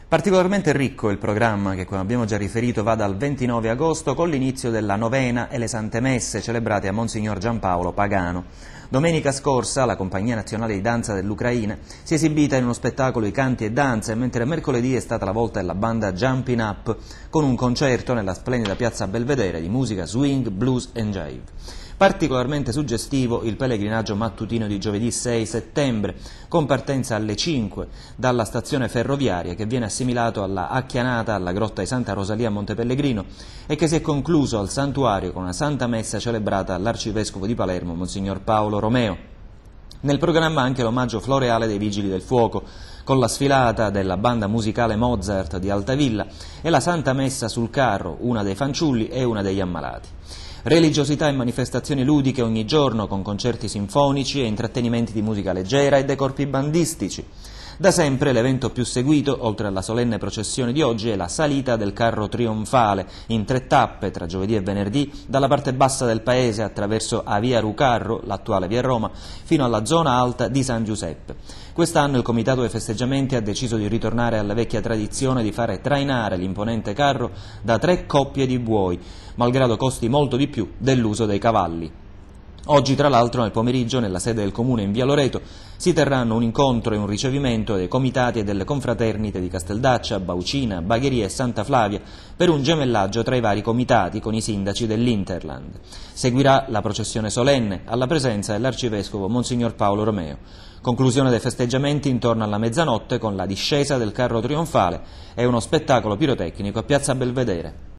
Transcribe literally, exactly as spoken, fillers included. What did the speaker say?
Particolarmente ricco il programma che, come abbiamo già riferito, va dal ventinove agosto con l'inizio della novena e le Sante Messe celebrate a Monsignor Giampaolo Pagano. Domenica scorsa la Compagnia Nazionale di Danza dell'Ucraina si è esibita in uno spettacolo di canti e danze, mentre mercoledì è stata la volta della banda Jumpin' Up con un concerto nella splendida piazza Belvedere di musica swing, blues e jive. Particolarmente suggestivo il pellegrinaggio mattutino di giovedì sei settembre, con partenza alle cinque dalla stazione ferroviaria che viene assimilato alla Acchianata alla grotta di Santa Rosalia a Montepellegrino e che si è concluso al santuario con una santa messa celebrata all'arcivescovo di Palermo, Monsignor Paolo Romeo. Nel programma anche l'omaggio floreale dei Vigili del Fuoco, con la sfilata della banda musicale Mozart di Altavilla e la Santa Messa sul carro, una dei fanciulli e una degli ammalati. Religiosità e manifestazioni ludiche ogni giorno con concerti sinfonici e intrattenimenti di musica leggera e dei corpi bandistici. Da sempre l'evento più seguito, oltre alla solenne processione di oggi, è la salita del carro trionfale in tre tappe tra giovedì e venerdì dalla parte bassa del paese attraverso a via Rucarro, l'attuale via Roma, fino alla zona alta di San Giuseppe. Quest'anno il Comitato dei Festeggiamenti ha deciso di ritornare alla vecchia tradizione di fare trainare l'imponente carro da tre coppie di buoi, malgrado costi molto di più dell'uso dei cavalli. Oggi, tra l'altro, nel pomeriggio, nella sede del Comune in via Loreto, si terranno un incontro e un ricevimento dei comitati e delle confraternite di Casteldaccia, Baucina, Bagheria e Santa Flavia per un gemellaggio tra i vari comitati con i sindaci dell'Interland. Seguirà la processione solenne alla presenza dell'arcivescovo Monsignor Paolo Romeo. Conclusione dei festeggiamenti intorno alla mezzanotte con la discesa del carro trionfale e uno spettacolo pirotecnico a piazza Belvedere.